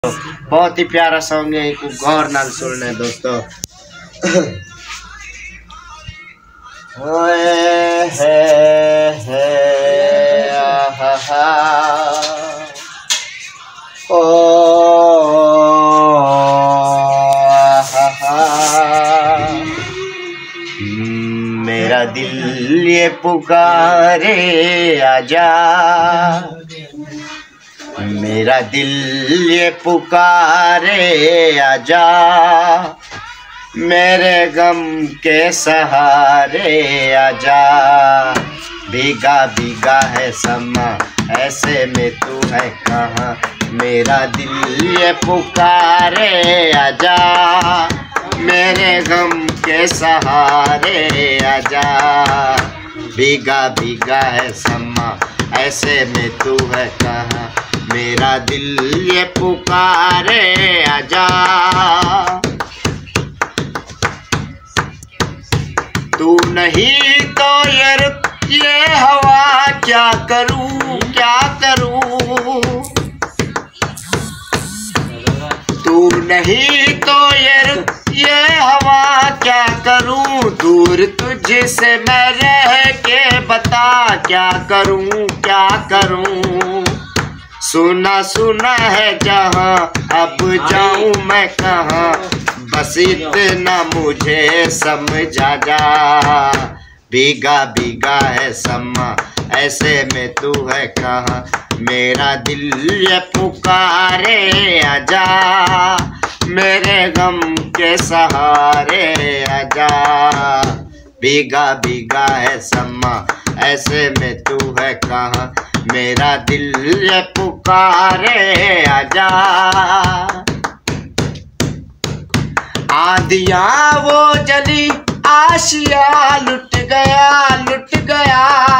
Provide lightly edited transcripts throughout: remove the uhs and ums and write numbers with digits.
बहुत ही प्यारा सॉन्ग है, गौर नाल सुनना है दोस्तों। मेरा दिल ये पुकारे आजा, मेरा दिल ये पुकारे आजा, मेरे गम के सहारे आजा। भीगा भीगा है समा ऐसे में तू है कहाँ, मेरा दिल ये पुकारे आजा, मेरे गम के सहारे आजा। भीगा भीगा है समा ऐसे में तू है कहाँ, मेरा दिल ये पुकारे आजा। तू नहीं तो ये हवा क्या करूं क्या करूं, तू नहीं तो ये हवा क्या करूं, दूर तुझसे मैं रह के बता क्या करूं क्या करूं। सुना सुना है जहां अब जाऊं मैं कहां, बस इतना मुझे समझा जा। भीगा भीगा है समा ऐसे में तू है कहाँ, मेरा दिल ये पुकारे आजा, मेरे गम के सहारे आजा। भीगा भीगा है समा ऐसे में तू है कहाँ, मेरा दिल ये पुकारे आजा। आंधियाँ वो जली आशिया लुट गया लुट गया,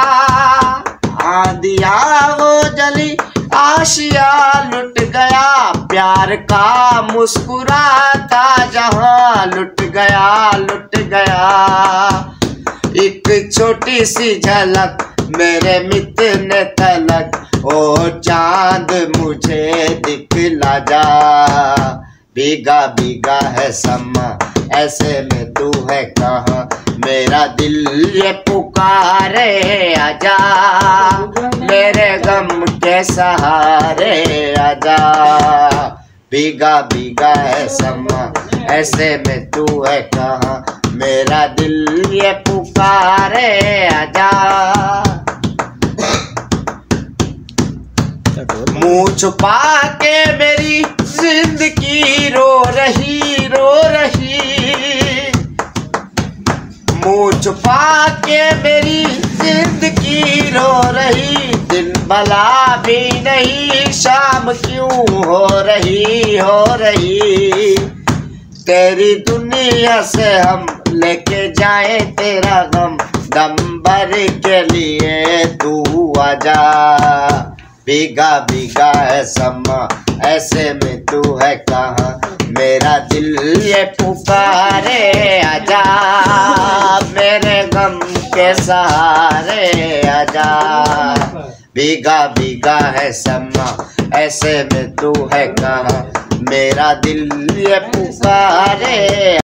आंधियाँ वो जली आशिया लुट गया, प्यार का मुस्कुराता जहां लुट गया लुट गया। एक छोटी सी झलक मेरे मित्र ने तलक, ओ चांद मुझे दिखला जा। भीगा भीगा है समा ऐसे में तू है कहाँ, मेरा दिल ये पुकारे आजा, मेरे गम के सहारे आजा। भीगा भीगा है समा ऐसे में तू है कहाँ, मेरा दिल ये पुकारे आजा। मुँह छुपा के मेरी जिंदगी रो रही रो रही, मुँह छुपा के मेरी जिंदगी रो रही। दिन भला भी नहीं शाम क्यों हो रही, तेरी दुनिया से हम लेके जाए तेरा गम, दम भर के लिए तू आजा। भीगा भीगा है समा ऐसे में तू है कहाँ, मेरा दिल ये पुकारे आजा, मेरे गम के सहारे आजा। भीगा भीगा है समा ऐसे में तू है कहाँ, मेरा दिल ये पुकारे